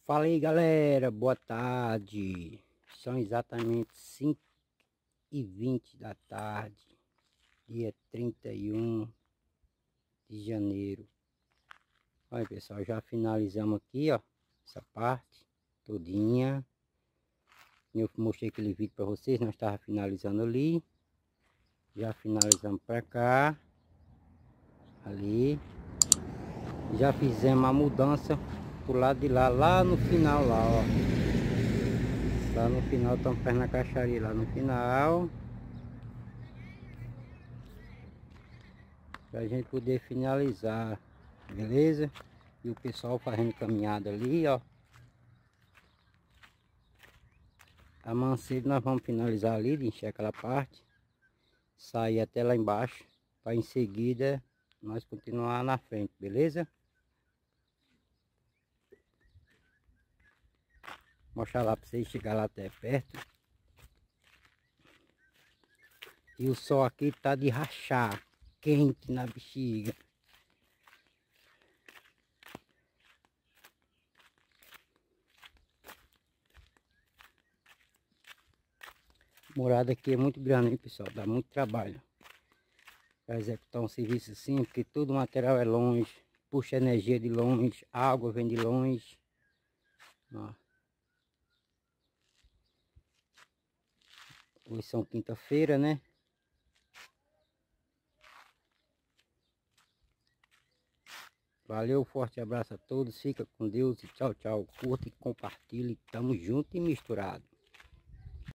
Fala aí, galera, boa tarde. São exatamente 5h20 da tarde, dia 31 de janeiro. Olha, pessoal, já finalizamos aqui, ó, essa parte todinha. Eu mostrei aquele vídeo para vocês, nós estávamos finalizando ali. Já finalizamos para cá, ali. Já fizemos a mudança pro lado de lá, lá no final lá, ó. Lá no final, estamos fazendo a caixaria lá no final, pra gente poder finalizar, beleza? E o pessoal fazendo caminhada ali, ó. Amanhã cedo nós vamos finalizar ali, de encher aquela parte, sair até lá embaixo, para em seguida nós continuar na frente, beleza? Mostrar lá para vocês chegar lá até perto. E o sol aqui tá de rachar, quente na bexiga. Morada aqui é muito grande, hein, pessoal? Dá muito trabalho para executar um serviço assim, porque todo o material é longe, puxa energia de longe, água vem de longe. Ó. Hoje são quinta-feira, né? Valeu, forte abraço a todos, fica com Deus e tchau, tchau. Curta e compartilhe, tamo junto e misturado.